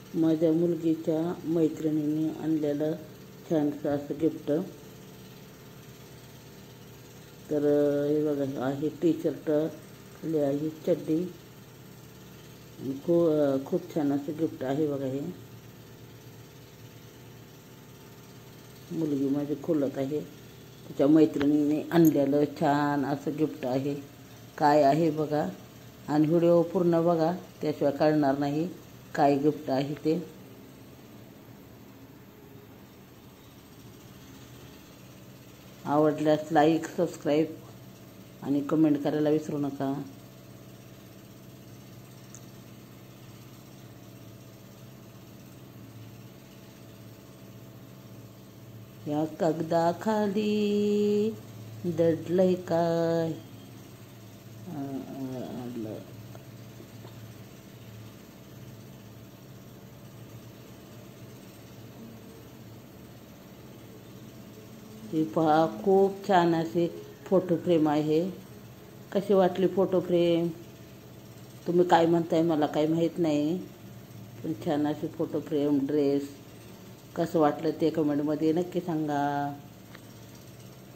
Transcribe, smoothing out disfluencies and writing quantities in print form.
माझ्या मुलगीच्या मैत्रिणीने आणलेलं छानसं असं गिफ्ट. तर हे बघा, आहे टी शर्ट, खाली आहे चड्डी. खूप छान असं गिफ्ट आहे बघा. हे मुलगी माझी खोलत आहे, तिच्या मैत्रिणीने आणलेलं छान असं गिफ्ट आहे. काय आहे बघा, आणि व्हिडिओ पूर्ण बघा, त्याशिवाय कळणार नाही काय गिफ्ट आहे ते. आवडल्यास लाईक, सबस्क्राईब आणि कमेंट करायला विसरू नका. या कागदाखाली दडलंय काय? हे पहा, खूप छान असे फोटो फ्रेम आहे. कशी वाटली फोटो फ्रेम? तुम्ही काय म्हणताय मला काही माहीत नाही, पण छान असे फोटो फ्रेम, ड्रेस कसं वाटलं ते कमेंटमध्ये नक्की सांगा.